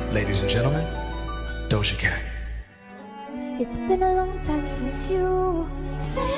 Ladies and gentlemen, Doja Cat. It's been a long time since you